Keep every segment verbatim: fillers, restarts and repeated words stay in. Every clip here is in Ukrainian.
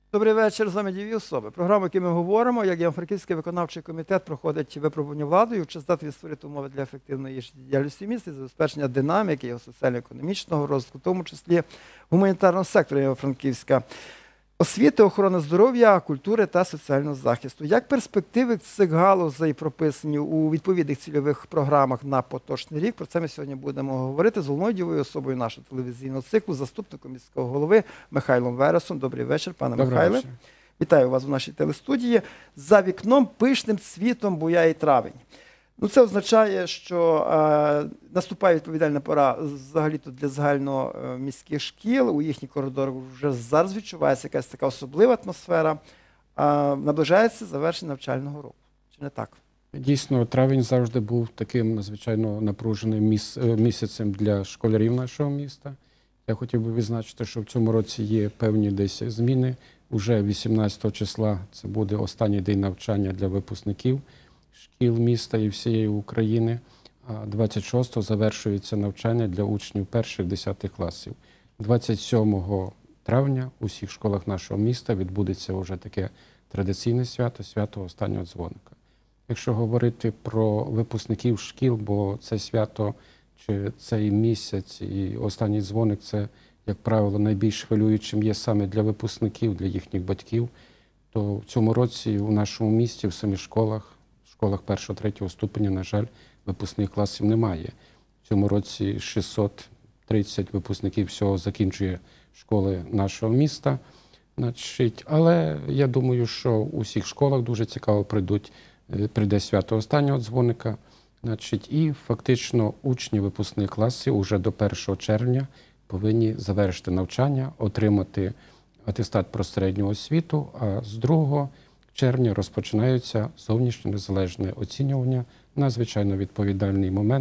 Добрий вечір, з вами «Дієві особи». Програма, в якій ми говоримо, як Івано-Франківський виконавчий комітет проходить випробування владою, чи здатний створити умови для ефективної діяльності міста, забезпечення динаміки, його соціально-економічного розвитку, в тому числі гуманітарного сектору Івано-Франківська, освіти, охорони здоров'я, культури та соціального захисту. Як перспективи цих галузей прописані у відповідних цільових програмах на поточний рік? Про це ми сьогодні будемо говорити з головною дієвою особою нашого телевізійного циклу, заступником міського голови Михайлом Вересом. Добрий вечір, пане Добрий Михайле. вечір. Вітаю вас у нашій телестудії. За вікном пишним цвітом буяє травень. Ну, це означає, що е, наступає відповідальна пора взагалі-то для загальноміських шкіл. У їхніх коридорах вже зараз відчувається якась така особлива атмосфера. Е, наближається завершення навчального року. Чи не так? Дійсно, травень завжди був таким надзвичайно напруженим міс... місяцем для школярів нашого міста. Я хотів би відзначити, що в цьому році є певні десь зміни. Уже вісімнадцятого числа це буде останній день навчання для випускників шкіл міста і всієї України, а двадцять шостого завершується навчання для учнів перших-десятих класів. двадцять сьомого травня у всіх школах нашого міста відбудеться вже таке традиційне свято, свято останнього дзвоника. Якщо говорити про випускників шкіл, бо це свято, чи цей місяць і останній дзвоник, це, як правило, найбільш хвилюючим є саме для випускників, для їхніх батьків, то в цьому році у нашому місті, в самих школах, в школах першого-третього ступеня, на жаль, випускних класів немає. В цьому році шістсот тридцять випускників всього закінчує школи нашого міста. Значить, але я думаю, що у всіх школах дуже цікаво прийдуть, прийде свято останнього дзвоника. Значить, і фактично учні випускних класів уже до першого червня повинні завершити навчання, отримати атестат про середню освіту, а з другого червня розпочинаються зовнішнє незалежне оцінювання, надзвичайно відповідальний момент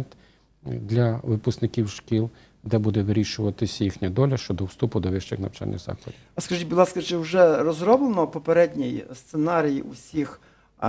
для випускників шкіл, де буде вирішуватися їхня доля щодо вступу до вищих навчальних закладів. А скажіть, будь ласка, чи вже розроблено попередній сценарій усіх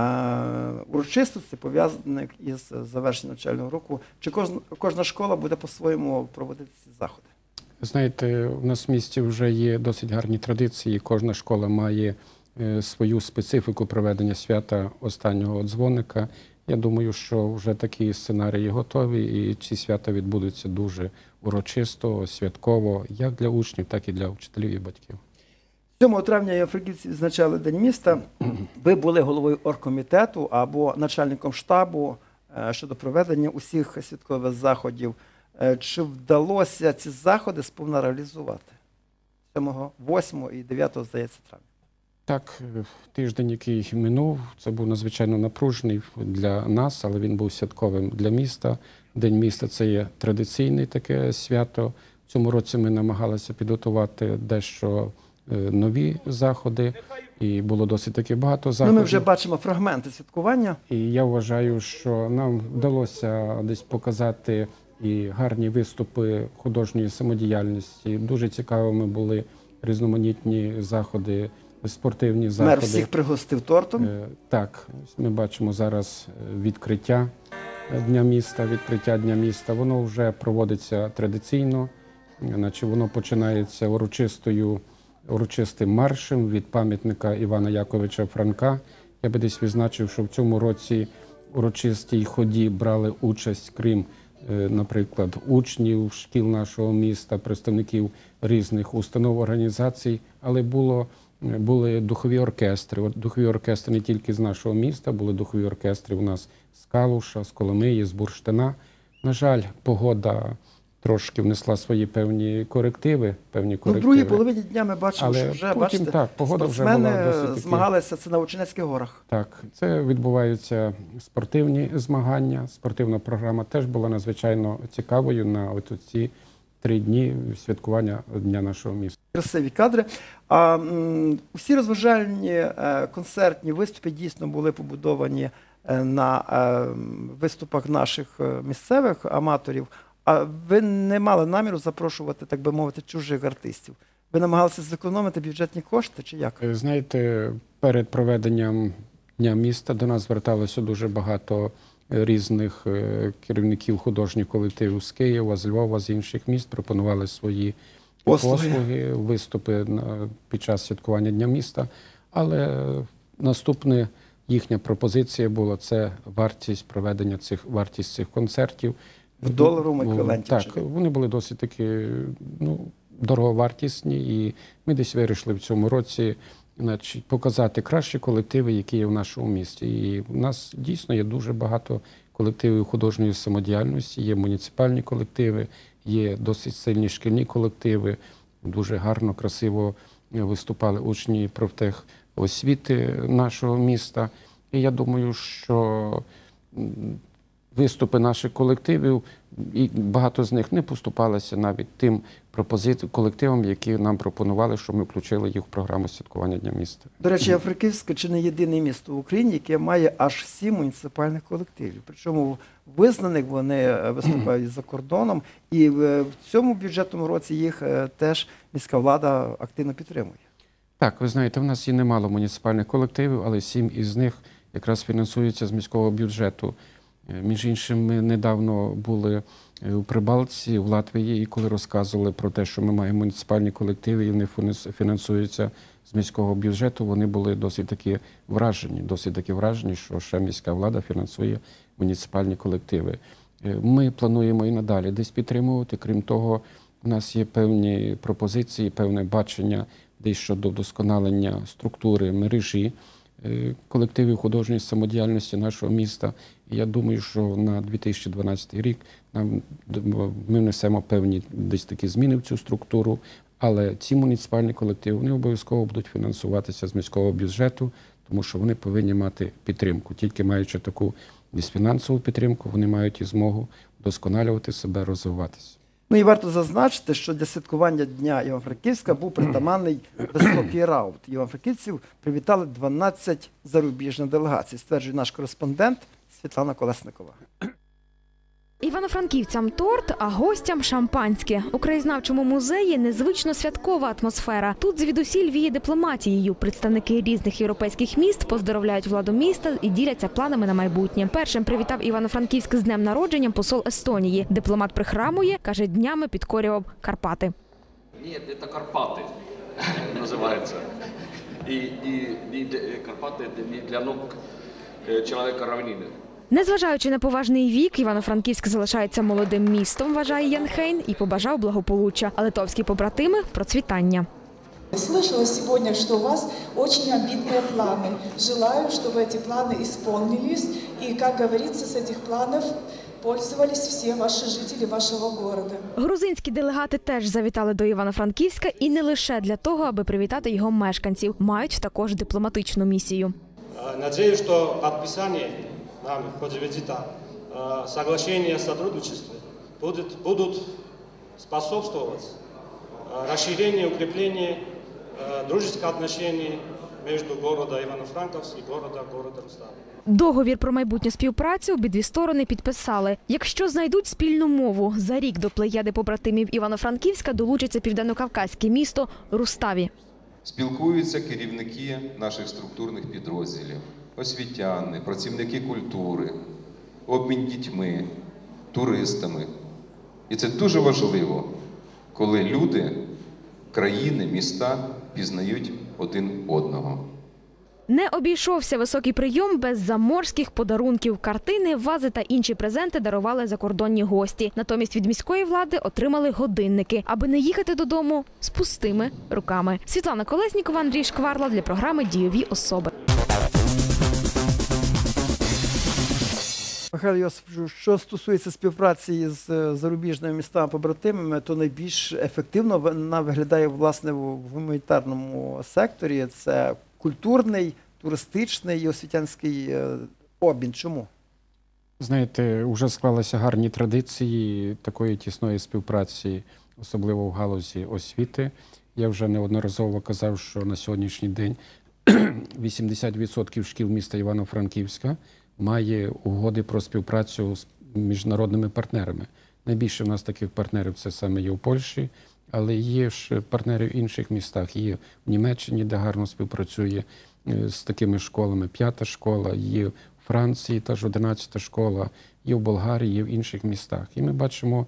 а, урочистостей, пов'язаних із завершенням навчального року? Чи кожна, кожна школа буде по-своєму проводити ці заходи? Знаєте, у нас в місті вже є досить гарні традиції. Кожна школа має свою специфіку проведення свята останнього дзвоника. Я думаю, що вже такі сценарії готові, і ці свята відбудуться дуже урочисто, святково, як для учнів, так і для вчителів і батьків. сьомого травня Івано-Франківці відзначали День міста. Ви були головою оргкомітету або начальником штабу щодо проведення усіх святкових заходів. Чи вдалося ці заходи сповна реалізувати? сьомого, восьмого і дев'ятого, здається, травня. Так, тиждень, який минув, це був надзвичайно напружений для нас, але він був святковим для міста. День міста – це є традиційне таке свято. В цьому році ми намагалися підготувати дещо нові заходи, і було досить таки багато заходів. Ну, ми вже бачимо фрагменти святкування. І я вважаю, що нам вдалося десь показати і гарні виступи художньої самодіяльності. Дуже цікавими були різноманітні заходи, спортивні заходи. Мер всіх пригостив тортом. Так, ми бачимо зараз відкриття Дня міста, відкриття Дня міста. Воно вже проводиться традиційно, значить воно починається урочистою, урочистим маршем від пам'ятника Івана Яковича Франка. Я би десь відзначив, що в цьому році урочистій ході брали участь, крім, наприклад, учнів шкіл нашого міста, представників різних установ, організацій, але було були духові оркестри. Духові оркестри не тільки з нашого міста, були духові оркестри у нас з Калуша, з Коломиї, з Бурштина. На жаль, погода трошки внесла свої певні корективи. Певні корективи. Ну, в другій половині дня ми бачимо, але що вже, потім, бачите, так, погода спортсмени вже була досить змагалися це на Ученецьких горах. Так, це відбуваються спортивні змагання. Спортивна програма теж була надзвичайно цікавою на от ці три дні святкування Дня нашого міста. Красиві кадри. А м, усі розважальні е, концертні виступи дійсно були побудовані е, на е, виступах наших е, місцевих аматорів. А ви не мали наміру запрошувати, так би мовити, чужих артистів? Ви намагалися зекономити бюджетні кошти чи як? Знаєте, перед проведенням Дня міста до нас зверталося дуже багато різних керівників художніх колективів з Києва, з Львова, з інших міст, пропонували свої Послуги. послуги, виступи під час святкування Дня міста. Але наступна їхня пропозиція була – це вартість проведення цих, вартість цих концертів. В доларовому еквіваленті? Так, вони були досить таки, ну, дороговартісні, і ми десь вирішили в цьому році, значить, показати кращі колективи, які є в нашому місті. І в нас дійсно є дуже багато колективів художньої самодіяльності, є муніципальні колективи, є досить сильні шкільні колективи, дуже гарно, красиво виступали учні профтехосвіти нашого міста. І я думаю, що виступи наших колективів, і багато з них не поступалися навіть тим пропозиціям, колективам, які нам пропонували, щоб ми включили їх в програму святкування Дня міста. До речі, Франківське чи не єдине місто в Україні, яке має аж сім муніципальних колективів. Причому визнаних вони виступають за кордоном, і в цьому бюджетному році їх теж міська влада активно підтримує. Так, ви знаєте, в нас є немало муніципальних колективів, але сім із них якраз фінансуються з міського бюджету. Між іншим, ми недавно були у Прибалтиці, в Латвії, і коли розказували про те, що ми маємо муніципальні колективи, і вони фінансуються з міського бюджету, вони були досить таки вражені, досить таки вражені, що ще міська влада фінансує муніципальні колективи. Ми плануємо і надалі десь підтримувати. Крім того, у нас є певні пропозиції, певне бачення десь щодо вдосконалення структури, мережі колективів художньої самодіяльності нашого міста. І я думаю, що на дві тисячі дванадцятий рік нам, ми внесемо певні десь такі зміни в цю структуру, але ці муніципальні колективи, вони обов'язково будуть фінансуватися з міського бюджету, тому що вони повинні мати підтримку. Тільки маючи таку десь фінансову підтримку, вони мають і змогу вдосконалювати себе, розвиватися. Ну і варто зазначити, що для святкування Дня Івано-Франківська був притаманний високий раут. Івано-Франківців привітали дванадцять зарубіжних делегацій, стверджує наш кореспондент Світлана Колесникова. Івано-франківцям торт, а гостям шампанське. У краєзнавчому музеї незвично святкова атмосфера. Тут звідусіль віє дипломатією. Представники різних європейських міст поздоровляють владу міста і діляться планами на майбутнє. Першим привітав Івано-Франківськ з днем народження посол Естонії. Дипломат прихрамує, каже, днями підкорював Карпати. Ні, це Карпати називається. І, і, і Карпати не для ног чоловіка равнини. Незважаючи на поважний вік, Івано-Франківськ залишається молодим містом, вважає Ян Хейн, і побажав благополуччя. А литовські побратими – процвітання. Слышала сегодня, что у вас очень амбитные планы. Желаю, чтобы эти планы исполнились. И, как говорится, с этих планов пользовались все ваши жители вашего города. Грузинські делегати теж завітали до Івано-Франківська і не лише для того, аби привітати його мешканців. Мають також дипломатичну місію. Надеюсь, что подписание нами в ходе визита соглашения о сотрудничестве будут, будут способствовать расширению и укреплению дружеских отношений между городом Ивано-Франковск и городом, города Рустави. Договір про майбутню співпрацю обидві сторони підписали. Якщо знайдуть спільну мову, за рік до плеяди побратимів Івано-Франківська долучиться південнокавказьке місто Руставі. Спілкуються керівники наших структурних підрозділів, освітяни, працівники культури, обмін дітьми, туристами. І це дуже важливо, коли люди, країни, міста пізнають один одного. Не обійшовся високий прийом без заморських подарунків. Картини, вази та інші презенти дарували закордонні гості. Натомість від міської влади отримали годинники, аби не їхати додому з пустими руками. Світлана Колеснікова, Андрій Шкварла для програми «Дійові особи». Михайло Йосиповичу, що стосується співпраці з зарубіжними містами-побратимами, то найбільш ефективно вона виглядає, власне, в гуманітарному секторі. Це культурний, туристичний і освітянський обмін. Чому? Знаєте, вже склалися гарні традиції такої тісної співпраці, особливо в галузі освіти. Я вже неодноразово казав, що на сьогоднішній день вісімдесят відсотків шкіл міста Івано-Франківська має угоди про співпрацю з міжнародними партнерами. Найбільше в нас таких партнерів це саме є у Польщі, але є ж партнери в інших містах. Є в Німеччині, де гарно співпрацює з такими школами, п'ята школа, є в Франції, теж одинадцята школа, є в Болгарії, є в інших містах. І ми бачимо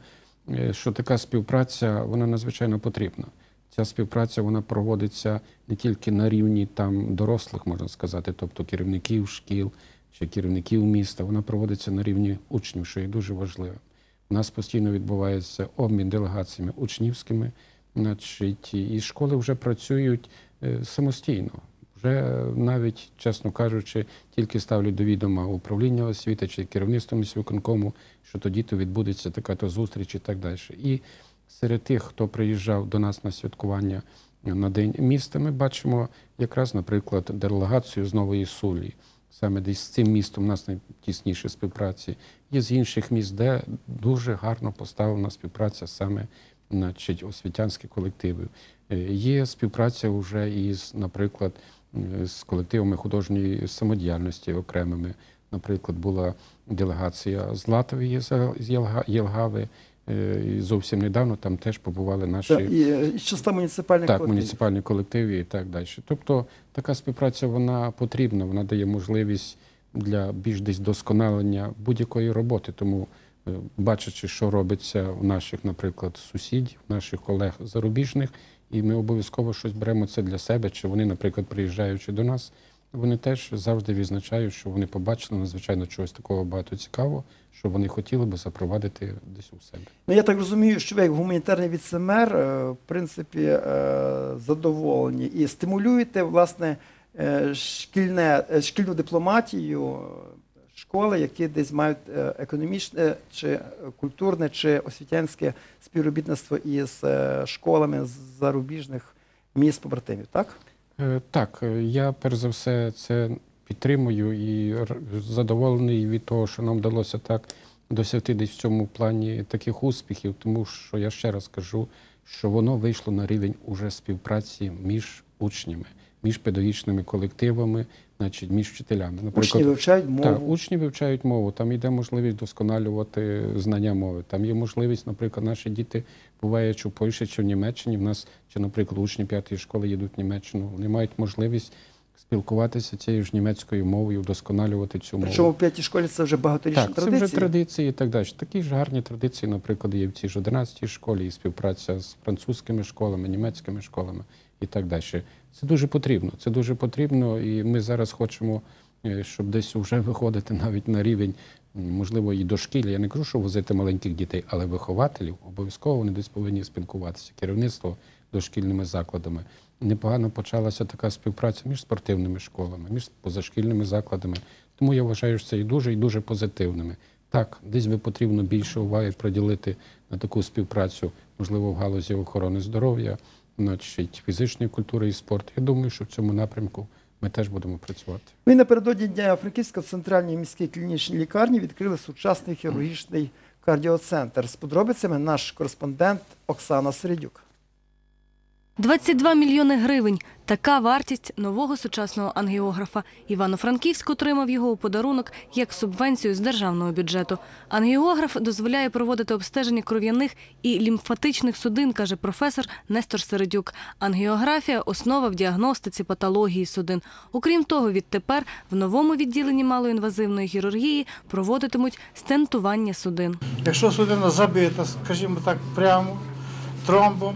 що така співпраця, вона надзвичайно потрібна. Ця співпраця, вона проводиться не тільки на рівні там дорослих, можна сказати, тобто керівників шкіл чи керівників міста, вона проводиться на рівні учнів, що є дуже важливо. У нас постійно відбувається обмін делегаціями учнівськими, значить, і школи вже працюють самостійно. Вже навіть, чесно кажучи, тільки ставлять до відома управління освіти чи керівництво міськвиконкому, що тоді то відбудеться така-то зустріч і так далі. І серед тих, хто приїжджав до нас на святкування на День міста, ми бачимо якраз, наприклад, делегацію з Нової Сулі. Саме десь з цим містом у нас найтісніші співпраці. Є з інших міст, де дуже гарно поставлена співпраця саме, значить, освітянських колективів. Є співпраця вже із, наприклад, з колективами художньої самодіяльності окремими. Наприклад, була делегація з Латвії, з Єлгави. І зовсім недавно там теж побували наші... Так, і часто муніципальні так, колективи. муніципальні колективи і так далі. Тобто така співпраця, вона потрібна, вона дає можливість для більш десь досконалення будь-якої роботи. Тому, бачачи, що робиться у наших, наприклад, сусідів, наших колег зарубіжних, і ми обов'язково щось беремо це для себе, чи вони, наприклад, приїжджаючи до нас, вони теж завжди відзначають, що вони побачили надзвичайно чогось такого багато цікавого, що вони хотіли би запровадити десь у себе. Ну, я так розумію, що ви як гуманітарний віце-мер, в принципі, задоволені і стимулюєте, власне, шкільне, шкільну дипломатію, школи, які десь мають економічне, чи культурне, чи освітянське співробітництво із школами з зарубіжних міст-побратимів, так? Так, я перш за все це підтримую і задоволений від того, що нам вдалося так досягти десь в цьому плані таких успіхів, тому що я ще раз кажу, що воно вийшло на рівень уже співпраці між учнями, між педагогічними колективами, значить, між вчителями. Наприклад, учні вивчають мову. Так, учні вивчають мову, там йде можливість досконалювати знання мови. Там є можливість, наприклад, наші діти, буваючи в Польщі чи в Німеччині, в нас, чи, наприклад, учні п'ятої школи їдуть в Німеччину, вони мають можливість спілкуватися цією ж німецькою мовою, вдосконалювати цю мову. Причому в п'ятій школі це вже багаторічні так, традиції? Так, це вже традиції і так далі. Такі ж гарні традиції, наприклад, є в цій ж одинадцятій школі, і співпраця з французькими школами, німецькими школами і так далі. Це дуже потрібно, це дуже потрібно, і ми зараз хочемо, щоб десь вже виходити навіть на рівень, можливо, і дошкілля. Я не кажу, що возити маленьких дітей, але вихователів обов'язково вони десь повинні спілкуватися. Керівництво дошкільними закладами. Непогано почалася така співпраця між спортивними школами, між позашкільними закладами. Тому я вважаю, що це і дуже, і дуже позитивними. Так, десь би потрібно більше уваги приділити на таку співпрацю, можливо, в галузі охорони здоров'я, значить, фізичної культури і спорту. Я думаю, що в цьому напрямку ми теж будемо працювати. Ви напередодні Дня Франківська в Центральній міській клінічній лікарні відкрили сучасний хірургічний кардіоцентр. З подробицями наш кореспондент Оксана Середюк. двадцять два мільйони гривень – така вартість нового сучасного ангіографа. Івано-Франківськ отримав його у подарунок як субвенцію з державного бюджету. Ангіограф дозволяє проводити обстеження кров'яних і лімфатичних судин, каже професор Нестор Середюк. Ангіографія – основа в діагностиці патології судин. Окрім того, відтепер в новому відділенні малоінвазивної хірургії проводитимуть стентування судин. Якщо судина забита, скажімо так, прямо, тромбом,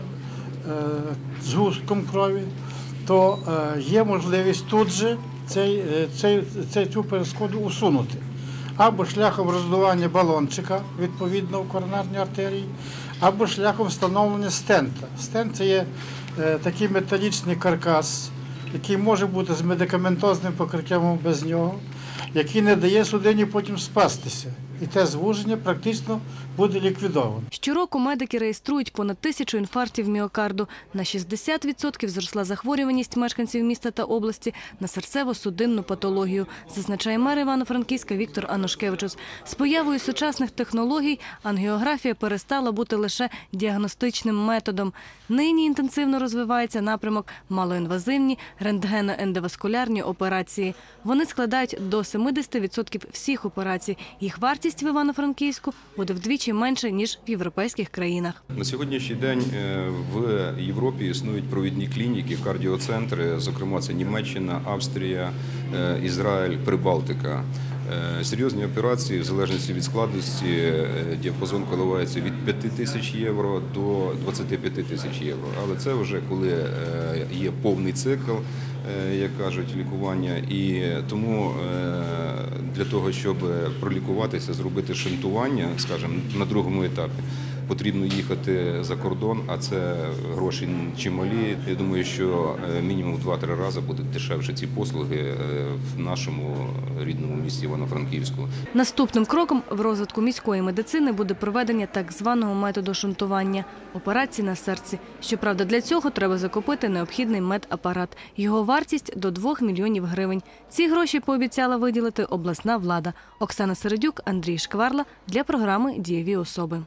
згустком крові, то є можливість тут же цей, цей, цей, цю перешкоду усунути. Або шляхом роздування балончика, відповідно, в коронарній артерії, або шляхом встановлення стента. Стент – це є такий металічний каркас, який може бути з медикаментозним покриттям або без нього, який не дає судині потім спастися. І те звуження практично буде ліквідовано. Щороку медики реєструють понад тисячу інфарктів міокарду. На шістдесят відсотків зросла захворюваність мешканців міста та області на серцево-судинну патологію, зазначає мер Івано-Франківська Віктор Анушкевичус. З появою сучасних технологій ангіографія перестала бути лише діагностичним методом. Нині інтенсивно розвивається напрямок малоінвазивні рентгено-ендоваскулярні операції. Вони складають до сімдесят відсотків всіх операцій. Їх вартість в Івано-Франківську буде вдвічі менше, ніж в європейських країнах. На сьогоднішній день в Європі існують провідні клініки, кардіоцентри, зокрема це Німеччина, Австрія, Ізраїль, Прибалтика. Серйозні операції, в залежності від складності, діапазон коливається від п'яти тисяч євро до двадцяти п'яти тисяч євро. Але це вже коли є повний цикл, як кажуть, лікування. І тому для того, щоб пролікуватися, зробити шунтування, скажімо, на другому етапі, потрібно їхати за кордон, а це гроші чималі. Я думаю, що мінімум в два-три рази будуть дешевші ці послуги в нашому рідному місті Івано-Франківську. Наступним кроком в розвитку міської медицини буде проведення так званого методу шунтування – операції на серці. Щоправда, для цього треба закупити необхідний медапарат. Його вартість – до двох мільйонів гривень. Ці гроші пообіцяла виділити обласна влада. Оксана Середюк, Андрій Шкварла для програми «Дієві особи».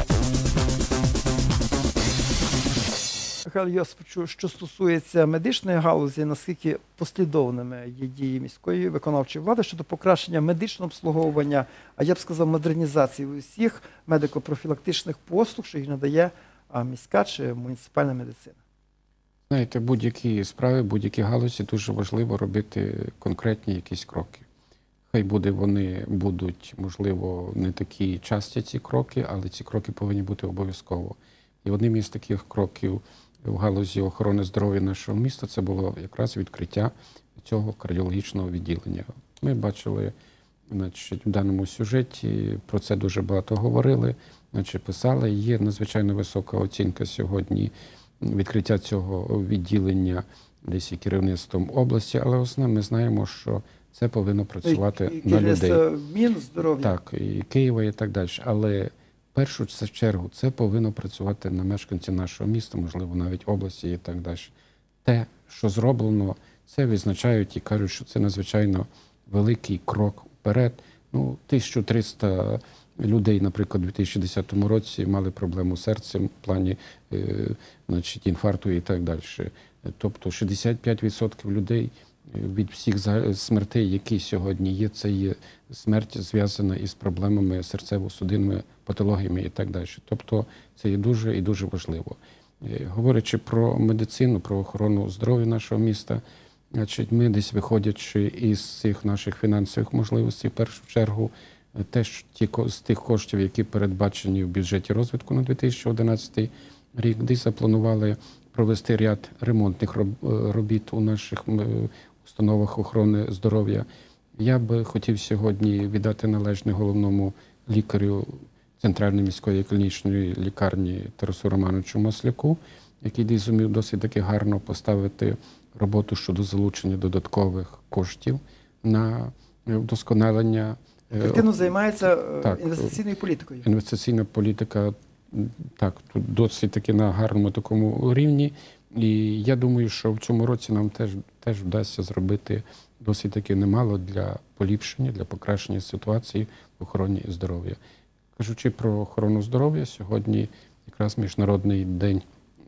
Михайло Йосиповичу, що стосується медичної галузі, наскільки послідовними є дії міської виконавчої влади щодо покращення медичного обслуговування, а я б сказав, модернізації усіх медико-профілактичних послуг, що їх надає міська чи муніципальна медицина? Знаєте, будь-які справи, будь-які галузі дуже важливо робити конкретні якісь кроки. Хай буде вони будуть, можливо, не такі часті ці кроки, але ці кроки повинні бути обов'язково. І одним із таких кроків в галузі охорони здоров'я нашого міста це було якраз відкриття цього кардіологічного відділення. Ми бачили, значить, в даному сюжеті, про це дуже багато говорили, значить, писали. Є надзвичайно висока оцінка сьогодні відкриття цього відділення десь і керівництвом області, але основне ми знаємо, що це повинно працювати і, на людей. Мінздоров'я. Так, і Києва і так далі. Але в першу чергу це повинно працювати на мешканці нашого міста, можливо, навіть області і так далі. Те, що зроблено, це відзначають і кажуть, що це надзвичайно великий крок вперед. Ну, тисяча триста людей, наприклад, у дві тисячі десятому році мали проблему з серцем в плані е, значить, інфаркту і так далі. Тобто шістдесят п'ять відсотків людей від всіх смертей, які сьогодні є, це є смерть зв'язана із проблемами серцево-судинними патологіями і так далі. Тобто це є дуже і дуже важливо. Говорячи про медицину, про охорону здоров'я нашого міста, значить, ми десь виходячи із цих наших фінансових можливостей, в першу чергу, теж ті, з тих коштів, які передбачені в бюджеті розвитку на дві тисячі одинадцятий рік, десь запланували провести ряд ремонтних робіт у наших установах охорони здоров'я. Я би хотів сьогодні віддати належне головному лікарю Центральної міської клінічної лікарні Тарасу Романовичу Масляку, який зумів досить таки гарно поставити роботу щодо залучення додаткових коштів на вдосконалення. Активно займається так, інвестиційною політикою. Інвестиційна політика, так, тут досить таки на гарному такому рівні. І я думаю, що в цьому році нам теж, теж вдасться зробити досить таки немало для поліпшення, для покращення ситуації в охороні здоров'я. Кажучи про охорону здоров'я, сьогодні якраз Міжнародний день,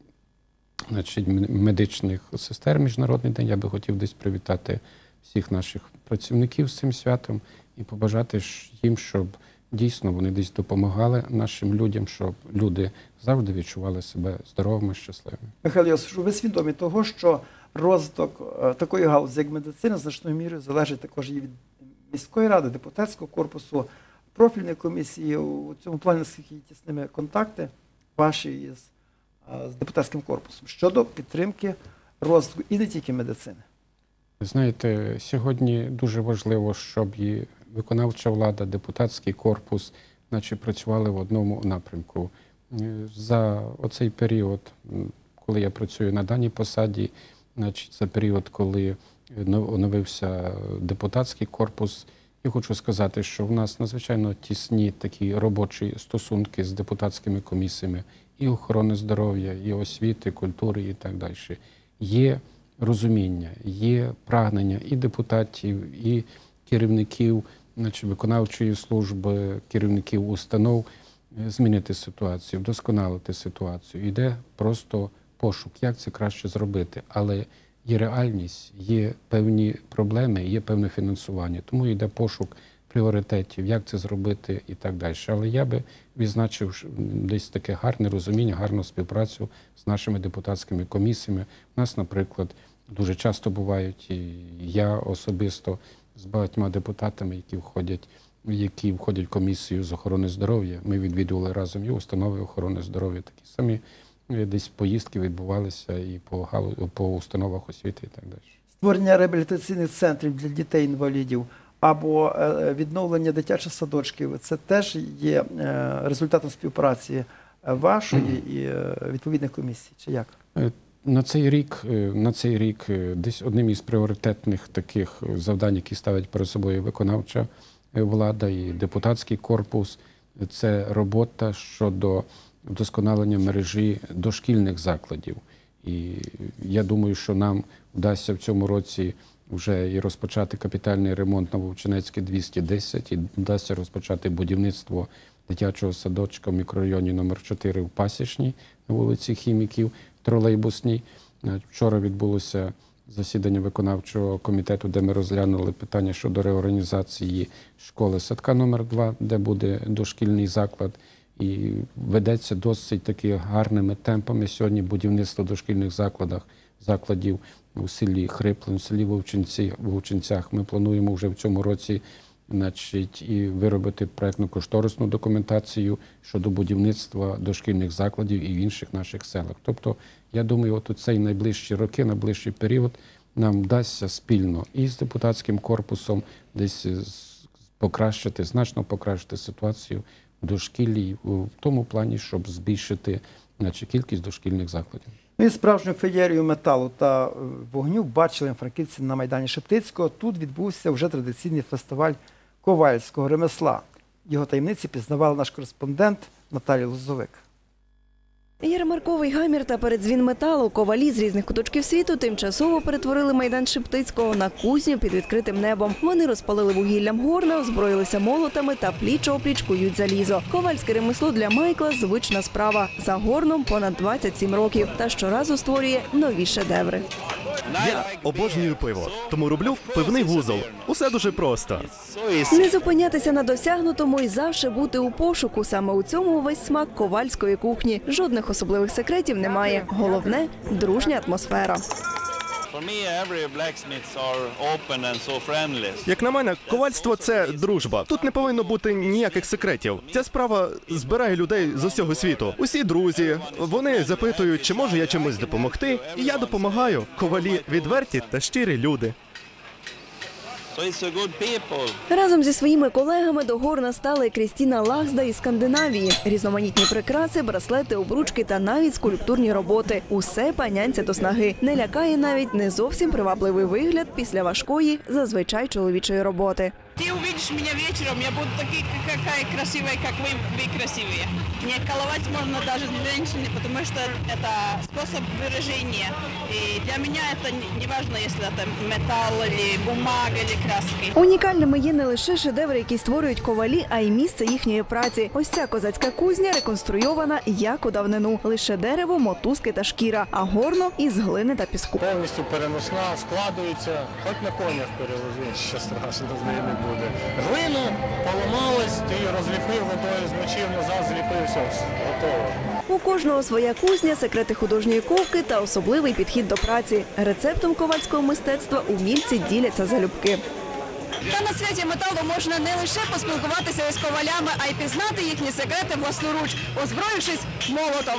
значить, медичних сестер, Міжнародний день. Я би хотів десь привітати всіх наших працівників з цим святом і побажати їм, щоб дійсно вони десь допомагали нашим людям, щоб люди завжди відчували себе здоровими, щасливими. Михайло Йосипович, ви свідомі того, що розвиток такої галузі, як медицина, значною мірою залежить також і від міської ради, депутатського корпусу, профільної комісії. У цьому плані наскільки тісними контакти ваші із з депутатським корпусом щодо підтримки розвитку і не тільки медицини? Знаєте, сьогодні дуже важливо, щоб і виконавча влада, депутатський корпус, наче працювали в одному напрямку. За оцей період, коли я працюю на даній посаді, значить, за період, коли оновився депутатський корпус, я хочу сказати, що в нас надзвичайно тісні такі робочі стосунки з депутатськими комісіями і охорони здоров'я, і освіти, культури і так далі. Є розуміння, є прагнення і депутатів, і керівників, значить, виконавчої служби, керівників установ змінити ситуацію, вдосконалити ситуацію. Йде просто пошук, як це краще зробити. Але є реальність, є певні проблеми, є певне фінансування. Тому йде пошук пріоритетів, як це зробити і так далі. Але я би відзначив десь таке гарне розуміння, гарну співпрацю з нашими депутатськими комісіями. У нас, наприклад, дуже часто бувають, і я особисто з багатьма депутатами, які входять, які входять в комісію з охорони здоров'я. Ми відвідували разом і установи охорони здоров'я. Такі самі десь поїздки відбувалися і по, по установах освіти і так далі. Створення реабілітаційних центрів для дітей-інвалідів або відновлення дитячих садочків – це теж є результатом співпраці вашої і відповідних комісій, чи як? На цей рік, на цей рік десь одним із пріоритетних таких завдань, які ставить перед собою виконавча влада і депутатський корпус, це робота щодо вдосконалення мережі дошкільних закладів. І я думаю, що нам вдасться в цьому році вже і розпочати капітальний ремонт на Вовчинецькій двісті десять, і вдасться розпочати будівництво дитячого садочка в мікрорайоні номер чотири в Пасічній на вулиці Хіміків, тролейбусній. Вчора відбулося засідання виконавчого комітету, де ми розглянули питання щодо реорганізації школи-садка номер два, де буде дошкільний заклад. І ведеться досить таки гарними темпами сьогодні будівництво дошкільних закладах, закладів у селі Хриплин, у селі Вовчинці, Вовчинцях. Ми плануємо вже в цьому році, значить, і виробити проєктно-кошторисну документацію щодо будівництва дошкільних закладів і в інших наших селах. Тобто, я думаю, от у цей найближчі роки, найближчий період нам вдасться спільно і з депутатським корпусом десь покращити, значно покращити ситуацію в дошкіллі в тому плані, щоб збільшити, значить, кількість дошкільних закладів. Ми справжню феєрію металу та вогню бачили франківці на Майдані Шептицького. Тут відбувся вже традиційний фестиваль ковальського ремесла. Його таємниці пізнавав наш кореспондент Наталія Лозовик. Ярмарковий гамір та передзвін металу ковалі з різних куточків світу тимчасово перетворили Майдан Шептицького на кузню під відкритим небом. Вони розпалили вугіллям горна, озброїлися молотами та пліч-опліч кують залізо. Ковальське ремесло для Майкла – звична справа. За горном понад двадцять сім років та щоразу створює нові шедеври. Я обожнюю пиво, тому роблю пивний вузол. Усе дуже просто. Не зупинятися на досягнутому і завжди бути у пошуку. Саме у цьому весь смак ковальської кухні. Жодних особливих секретів немає. Головне – дружня атмосфера. Як на мене, ковальство – це дружба. Тут не повинно бути ніяких секретів. Ця справа збирає людей з усього світу. Усі друзі, вони запитують, чи можу я чимось допомогти. І я допомагаю. Ковалі – відверті та щирі люди. Разом зі своїми колегами до горна стала і Крістіна Лахзда із Скандинавії. Різноманітні прикраси, браслети, обручки та навіть скульптурні роботи. Усе панянця до снаги. Не лякає навіть не зовсім привабливий вигляд після важкої, зазвичай чоловічої роботи. Ты увидишь меня вечером, я буду такой, какая красивая, как вы, вы красивые. Не коловать можно даже женщине, потому что это способ выражения. И для меня это не важно, если это металл или бумага или краски. Унікальними є не лише шедеври, які створюють ковалі, а й місце їхньої праці. Ось ця козацька кузня реконструйована як у давнину. Лише дерево, мотузки та шкіра, а горно із глини та піску. Повністю переносна, складується, хоч на конях перевозиш, що страшно з нею не буде. Глина поламалась, ти її розліпив водою, змочив назад, зліпив, все, готово. У кожного своя кузня, секрети художньої ковки та особливий підхід до праці. Рецептом ковальського мистецтва умільці діляться залюбки. Та на святі металу можна не лише поспілкуватися із ковалями, а й пізнати їхні секрети власноруч, озброївшись молотом.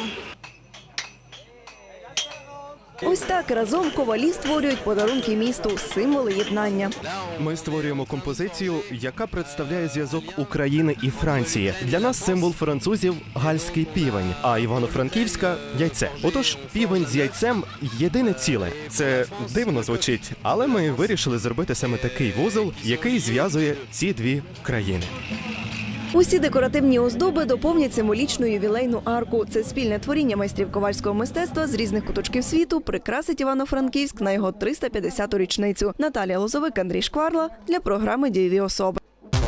Ось так разом ковалі створюють подарунки місту, символи єднання. Ми створюємо композицію, яка представляє зв'язок України і Франції. Для нас символ французів – гальський півень, а Івано-Франківська – яйце. Отож, півень з яйцем – єдине ціле. Це дивно звучить, але ми вирішили зробити саме такий вузол, який зв'язує ці дві країни. Усі декоративні оздоби доповнять символічну ювілейну арку. Це спільне творіння майстрів ковальського мистецтва з різних куточків світу прикрасить Івано-Франківськ на його триста п'ятдесяту річницю. Наталія Лозовик, Андрій Шкварла для програми «Дієві особи».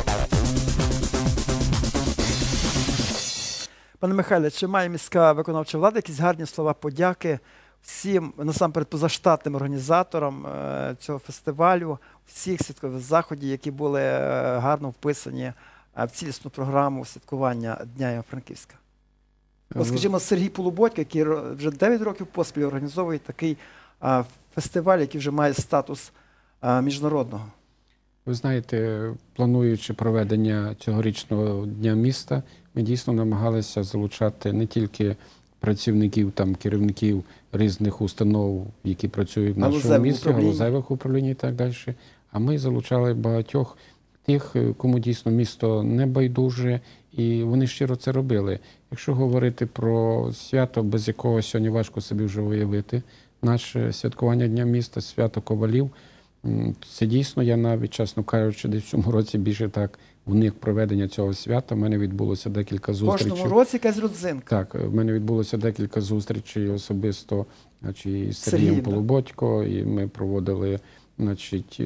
Пане Михайле, чи має міська виконавча влада якісь гарні слова подяки всім, насамперед, позаштатним організаторам цього фестивалю, всіх святкових заходів, які були гарно вписані в цілісну програму святкування Дня Івано-Франківська? Ось, скажімо, Сергій Полуботько, який вже дев'ять років поспіль організовує такий фестиваль, який вже має статус міжнародного. Ви знаєте, плануючи проведення цьогорічного Дня міста, ми дійсно намагалися залучати не тільки працівників, там, керівників різних установ, які працюють в нашому Галузевих місті, управлінь. галузевих управлінь і так далі, а ми залучали багатьох тих, кому дійсно місто не байдуже, і вони щиро це робили. Якщо говорити про свято, без якого сьогодні важко собі вже уявити, наше святкування Дня міста, свято ковалів, це дійсно, я навіть, чесно кажучи, десь в цьому році більше так вник проведення цього свята. У мене відбулося декілька В зустрічей. кожному році якась родзинка. Так, в мене відбулося декілька зустрічей особисто, значить, з Сергієм, Сергієм Полуботько, і ми проводили, значить,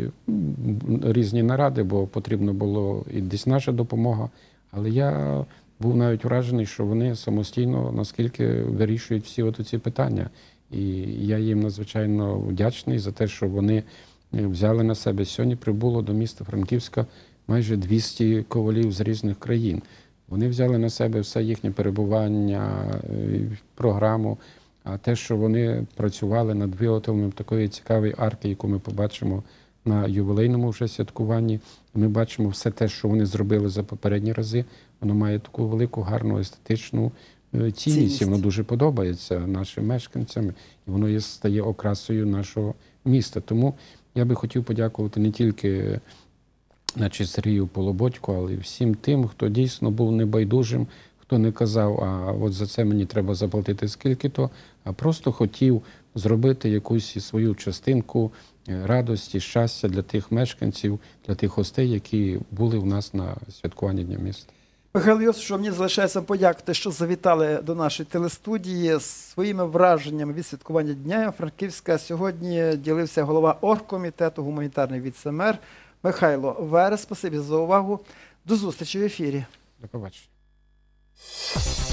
різні наради, бо потрібно було і десь наша допомога. Але я був навіть вражений, що вони самостійно наскільки вирішують всі от ці питання. І я їм надзвичайно вдячний за те, що вони взяли на себе. Сьогодні прибуло до міста Франківська майже двісті ковалів з різних країн. Вони взяли на себе все їхнє перебування, програму, а те, що вони працювали над виготовленням такої цікавої арки, яку ми побачимо на ювілейному вже святкуванні. Ми бачимо все те, що вони зробили за попередні рази. Воно має таку велику, гарну, естетичну цінність. Цінність. І воно дуже подобається нашим мешканцям. І воно є, стає окрасою нашого міста. Тому я би хотів подякувати не тільки, значить, Сергію Полуботько, але й всім тим, хто дійсно був небайдужим, хто не казав, а от за це мені треба заплатити скільки-то, а просто хотів зробити якусь свою частинку радості, щастя для тих мешканців, для тих гостей, які були у нас на святкуванні Дня міста. Михайло Йосифович, мені залишається подякувати, що завітали до нашої телестудії з своїми враженнями від святкування Дня Франківська. Сьогодні ділився голова оргкомітету, гуманітарний віце-мер Михайло Верес. Спасибі за увагу. До зустрічі в ефірі. До побачення.